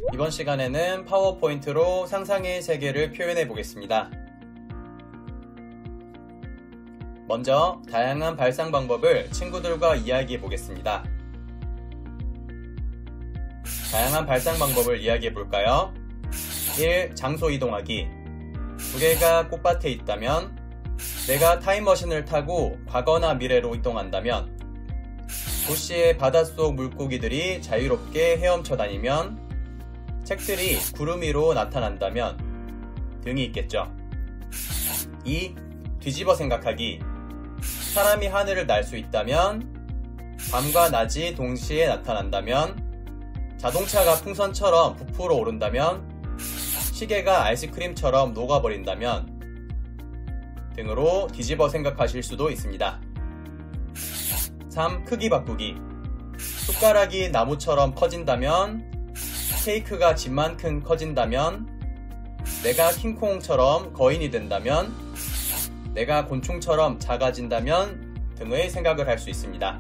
이번 시간에는 파워포인트로 상상의 세계를 표현해 보겠습니다. 먼저 다양한 발상 방법을 친구들과 이야기해 보겠습니다. 다양한 발상 방법을 이야기해 볼까요? 1. 장소 이동하기. 두 개가 꽃밭에 있다면, 내가 타임머신을 타고 과거나 미래로 이동한다면, 도시의 바닷속 물고기들이 자유롭게 헤엄쳐 다니면, 책들이 구름 위로 나타난다면 등이 있겠죠. 2. 뒤집어 생각하기. 사람이 하늘을 날 수 있다면, 밤과 낮이 동시에 나타난다면, 자동차가 풍선처럼 부풀어 오른다면, 시계가 아이스크림처럼 녹아버린다면 등으로 뒤집어 생각하실 수도 있습니다. 3. 크기 바꾸기. 숟가락이 나무처럼 커진다면, 케이크가 집만큼 커진다면, 내가 킹콩처럼 거인이 된다면, 내가 곤충처럼 작아진다면 등의 생각을 할 수 있습니다.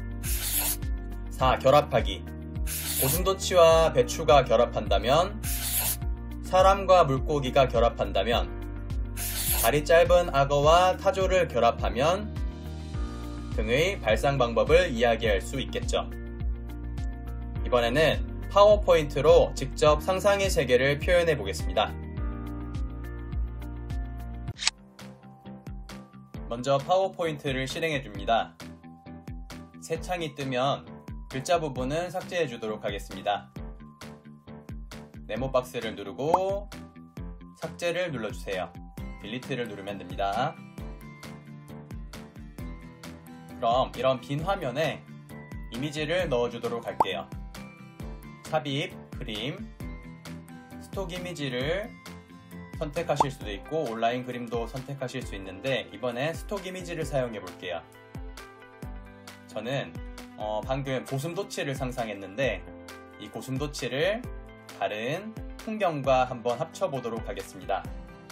4. 결합하기. 고슴도치와 배추가 결합한다면, 사람과 물고기가 결합한다면, 다리 짧은 악어와 타조를 결합하면 등의 발상 방법을 이야기할 수 있겠죠. 이번에는 파워포인트로 직접 상상의 세계를 표현해 보겠습니다. 먼저 파워포인트를 실행해 줍니다. 새 창이 뜨면 글자 부분은 삭제해 주도록 하겠습니다. 네모 박스를 누르고 삭제를 눌러주세요. 딜리트를 누르면 됩니다. 그럼 이런 빈 화면에 이미지를 넣어주도록 할게요. 삽입, 그림, 스톡 이미지를 선택하실 수도 있고 온라인 그림도 선택하실 수 있는데, 이번엔 스톡 이미지를 사용해 볼게요. 저는 방금 고슴도치를 상상했는데, 이 고슴도치를 다른 풍경과 한번 합쳐보도록 하겠습니다.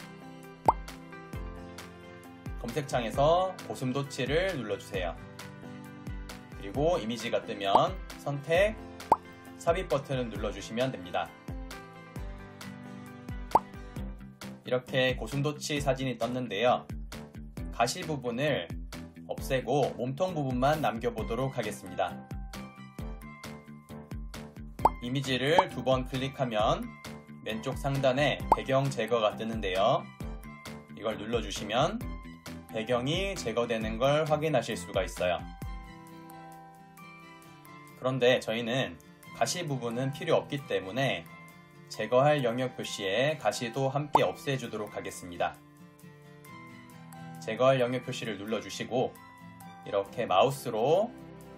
검색창에서 고슴도치를 눌러주세요. 그리고 이미지가 뜨면 선택, 삽입 버튼을 눌러주시면 됩니다. 이렇게 고슴도치 사진이 떴는데요. 가시 부분을 없애고 몸통 부분만 남겨보도록 하겠습니다. 이미지를 2번 클릭하면 왼쪽 상단에 배경 제거가 뜨는데요. 이걸 눌러주시면 배경이 제거되는 걸 확인하실 수가 있어요. 그런데 저희는 가시 부분은 필요 없기 때문에 제거할 영역 표시에 가시도 함께 없애주도록 하겠습니다. 제거할 영역 표시를 눌러주시고 이렇게 마우스로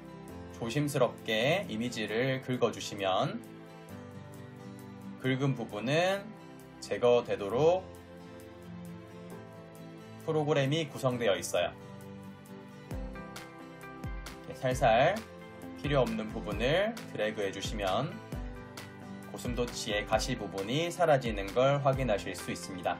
조심스럽게 이미지를 긁어주시면 긁은 부분은 제거되도록 프로그램이 구성되어 있어요. 살살 필요 없는 부분을 드래그 해주시면 고슴도치의 가시 부분이 사라지는 걸 확인하실 수 있습니다.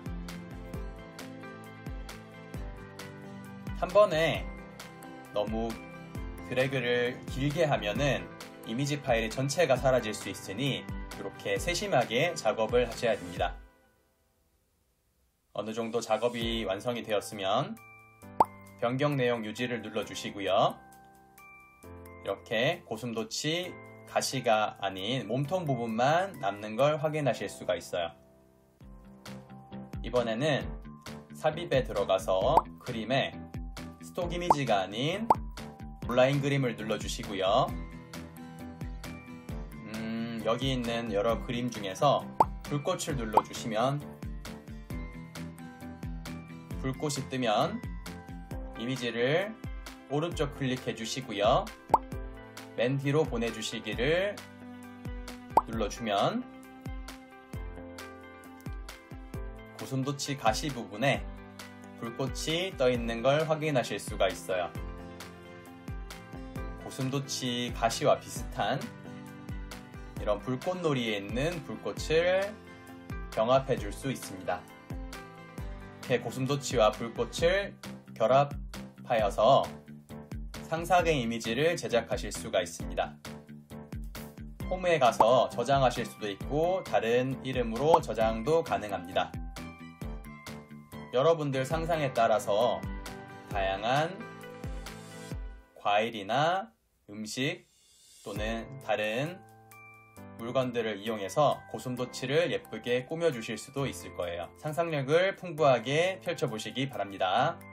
한 번에 너무 드래그를 길게 하면은 이미지 파일이 전체가 사라질 수 있으니 이렇게 세심하게 작업을 하셔야 됩니다. 어느 정도 작업이 완성이 되었으면 변경 내용 유지를 눌러주시고요. 이렇게 고슴도치 가시가 아닌 몸통 부분만 남는 걸 확인하실 수가 있어요. 이번에는 삽입에 들어가서 그림에 스톡 이미지가 아닌 온라인 그림을 눌러주시고요. 여기 있는 여러 그림 중에서 불꽃을 눌러주시면 불꽃이 뜨면 이미지를 오른쪽 클릭해 주시고요. 맨 뒤로 보내주시기를 눌러주면 고슴도치 가시 부분에 불꽃이 떠 있는 걸 확인하실 수가 있어요. 고슴도치 가시와 비슷한 이런 불꽃놀이에 있는 불꽃을 병합해 줄 수 있습니다. 이렇게 고슴도치와 불꽃을 결합하여서 상상의 이미지를 제작하실 수가 있습니다. 홈에 가서 저장하실 수도 있고 다른 이름으로 저장도 가능합니다. 여러분들 상상에 따라서 다양한 과일이나 음식 또는 다른 물건들을 이용해서 고슴도치를 예쁘게 꾸며주실 수도 있을 거예요. 상상력을 풍부하게 펼쳐보시기 바랍니다.